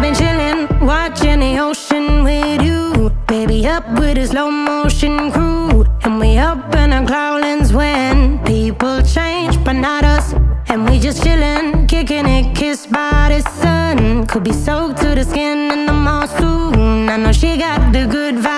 been chillin', watching the ocean with you. Baby, up with a slow motion crew. And we up in our cloudlands when people change, but not us. And we just chillin', kicking it, kissed by the sun. Could be soaked to the skin in the mall soon. I know she got the good vibe.